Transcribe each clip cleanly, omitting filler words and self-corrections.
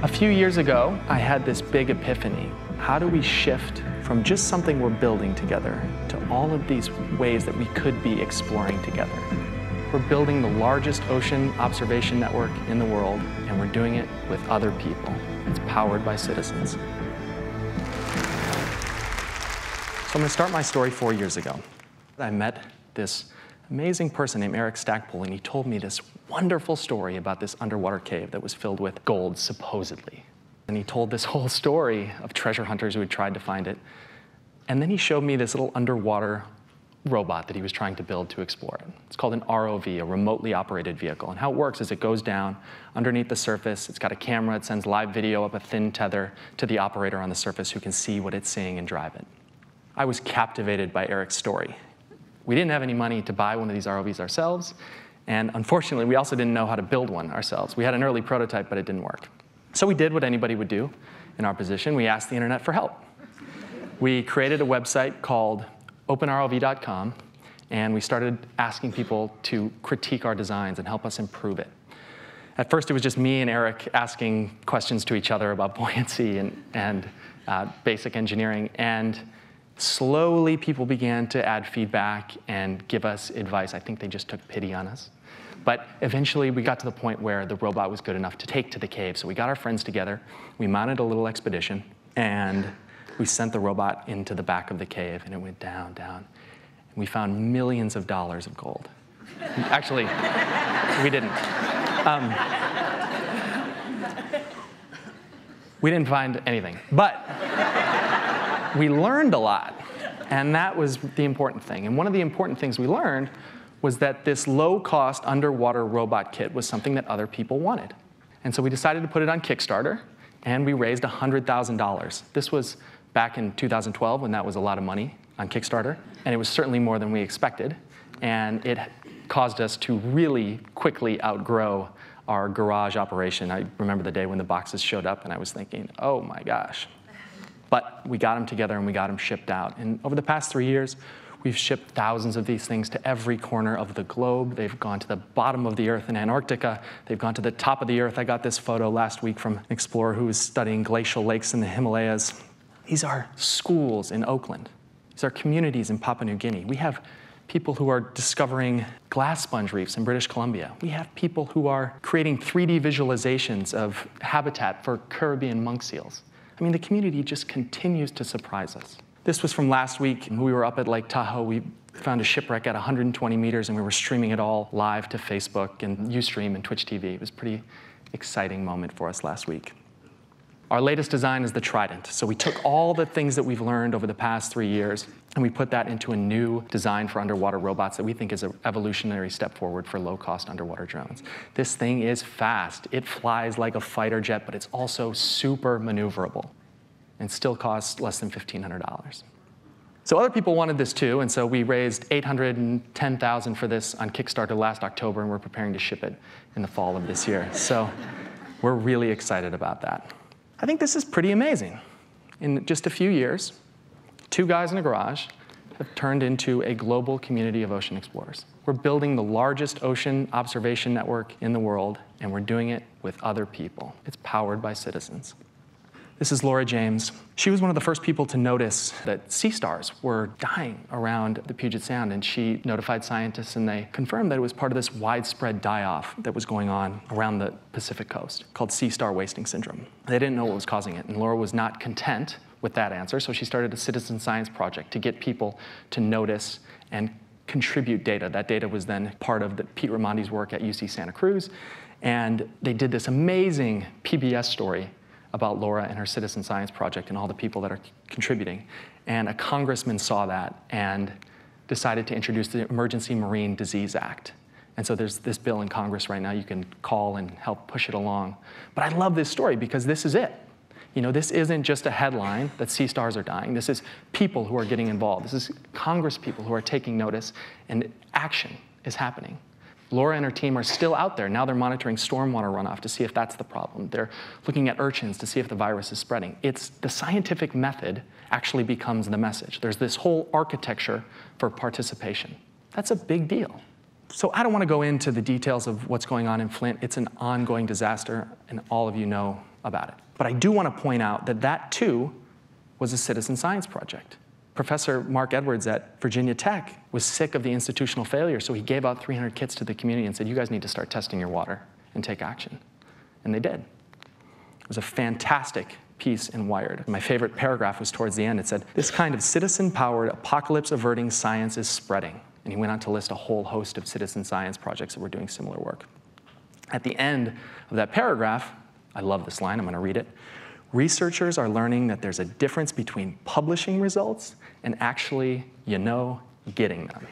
A few years ago, I had this big epiphany. How do we shift from just something we're building together to all of these ways that we could be exploring together? We're building the largest ocean observation network in the world, and we're doing it with other people. It's powered by citizens. So I'm going to start my story 4 years ago. I met this amazing person named Eric Stackpole, and he told me this wonderful story about this underwater cave that was filled with gold, supposedly. And he told this whole story of treasure hunters who had tried to find it. And then he showed me this little underwater robot that he was trying to build to explore it. It's called an ROV, a remotely operated vehicle. And how it works is it goes down underneath the surface. It's got a camera. It sends live video up a thin tether to the operator on the surface who can see what it's seeing and drive it. I was captivated by Eric's story. We didn't have any money to buy one of these ROVs ourselves. And unfortunately, we also didn't know how to build one ourselves. We had an early prototype, but it didn't work. So we did what anybody would do in our position. We asked the internet for help. We created a website called OpenROV.com, and we started asking people to critique our designs and help us improve it. At first, it was just me and Eric asking questions to each other about buoyancy and basic engineering. And slowly, people began to add feedback and give us advice. I think they just took pity on us. But eventually, we got to the point where the robot was good enough to take to the cave. So we got our friends together. We mounted a little expedition. And we sent the robot into the back of the cave. And it went down, down. And we found millions of dollars of gold. Actually, we didn't. We didn't find anything. But we learned a lot. And that was the important thing. And one of the important things we learned was that this low-cost underwater robot kit was something that other people wanted. And so we decided to put it on Kickstarter, and we raised $100,000. This was back in 2012, when that was a lot of money on Kickstarter, and it was certainly more than we expected. And it caused us to really quickly outgrow our garage operation. I remember the day when the boxes showed up, and I was thinking, oh my gosh. But we got them together, and we got them shipped out. And over the past 3 years, we've shipped thousands of these things to every corner of the globe. They've gone to the bottom of the Earth in Antarctica. They've gone to the top of the Earth. I got this photo last week from an explorer who was studying glacial lakes in the Himalayas. These are schools in Oakland. These are communities in Papua New Guinea. We have people who are discovering glass sponge reefs in British Columbia. We have people who are creating 3D visualizations of habitat for Caribbean monk seals. I mean, the community just continues to surprise us. This was from last week. We were up at Lake Tahoe. We found a shipwreck at 120 meters, and we were streaming it all live to Facebook and Ustream and Twitch TV. It was a pretty exciting moment for us last week. Our latest design is the Trident. So we took all the things that we've learned over the past 3 years, and we put that into a new design for underwater robots that we think is an evolutionary step forward for low-cost underwater drones. This thing is fast. It flies like a fighter jet, but it's also super maneuverable and still costs less than $1,500. So other people wanted this too, and so we raised $810,000 for this on Kickstarter last October, and we're preparing to ship it in the fall of this year. So we're really excited about that. I think this is pretty amazing. In just a few years, 2 guys in a garage have turned into a global community of ocean explorers. We're building the largest ocean observation network in the world, and we're doing it with other people. It's powered by citizens. This is Laura James. She was one of the first people to notice that sea stars were dying around the Puget Sound, and she notified scientists, and they confirmed that it was part of this widespread die-off that was going on around the Pacific coast called sea star wasting syndrome. They didn't know what was causing it, and Laura was not content with that answer, so she started a citizen science project to get people to notice and contribute data. That data was then part of Pete Ramondi's work at UC Santa Cruz, and they did this amazing PBS story about Laura and her citizen science project and all the people that are contributing. And a congressman saw that and decided to introduce the Emergency Marine Disease Act. And so there's this bill in Congress right now. You can call and help push it along. But I love this story because this is it. You know, this isn't just a headline that sea stars are dying. This is people who are getting involved. This is Congress people who are taking notice, and action is happening. Laura and her team are still out there. Now they're monitoring stormwater runoff to see if that's the problem. They're looking at urchins to see if the virus is spreading. It's the scientific method actually becomes the message. There's this whole architecture for participation. That's a big deal. So I don't want to go into the details of what's going on in Flint. It's an ongoing disaster, and all of you know about it. But I do want to point out that that, too, was a citizen science project. Professor Mark Edwards at Virginia Tech was sick of the institutional failure, so he gave out 300 kits to the community and said, you guys need to start testing your water and take action. And they did. It was a fantastic piece in Wired. My favorite paragraph was towards the end. It said, this kind of citizen-powered, apocalypse-averting science is spreading. And he went on to list a whole host of citizen science projects that were doing similar work. At the end of that paragraph, I love this line, I'm going to read it. Researchers are learning that there's a difference between publishing results and actually, getting them.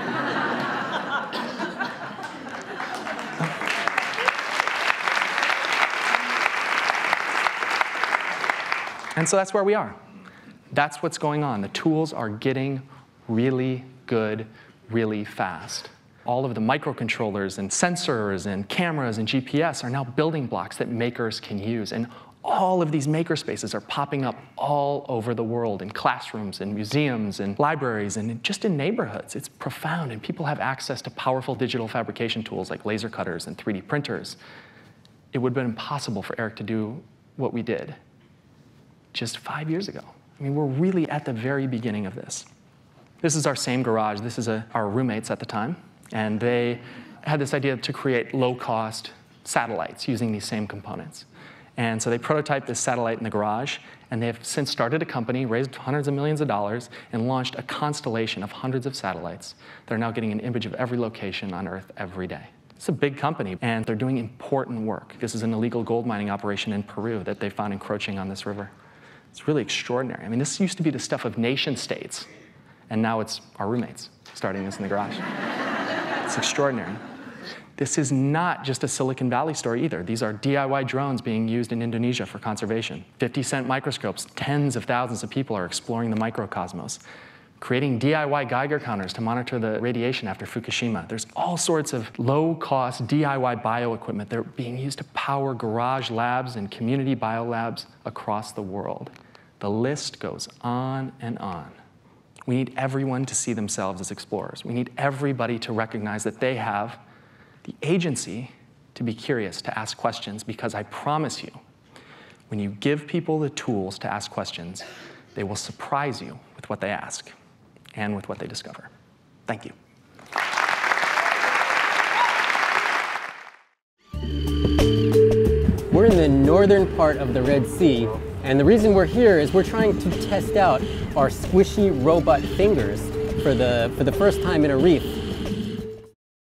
And so that's where we are. That's what's going on. The tools are getting really good really fast. All of the microcontrollers and sensors and cameras and GPS are now building blocks that makers can use. And all of these maker spaces are popping up all over the world in classrooms and museums and libraries and just in neighborhoods. It's profound, and people have access to powerful digital fabrication tools like laser cutters and 3D printers. It would have been impossible for Eric to do what we did just 5 years ago. I mean, we're really at the very beginning of this. This is our same garage. This is our roommates at the time. And they had this idea to create low-cost satellites using these same components. And so they prototyped this satellite in the garage, and they have since started a company, raised hundreds of millions of dollars, and launched a constellation of hundreds of satellites that are now getting an image of every location on Earth every day. It's a big company, and they're doing important work. This is an illegal gold mining operation in Peru that they found encroaching on this river. It's really extraordinary. I mean, this used to be the stuff of nation states, and now it's our roommates starting this in the garage. It's extraordinary. This is not just a Silicon Valley story either. These are DIY drones being used in Indonesia for conservation. 50-cent microscopes, tens of thousands of people are exploring the microcosmos. Creating DIY Geiger counters to monitor the radiation after Fukushima. There's all sorts of low-cost DIY bioequipment that are being used to power garage labs and community biolabs across the world. The list goes on and on. We need everyone to see themselves as explorers. We need everybody to recognize that they have the agency to be curious, to ask questions, because I promise you, when you give people the tools to ask questions, they will surprise you with what they ask and with what they discover. Thank you. We're in the northern part of the Red Sea, and the reason we're here is we're trying to test out our squishy robot fingers for the first time in a reef.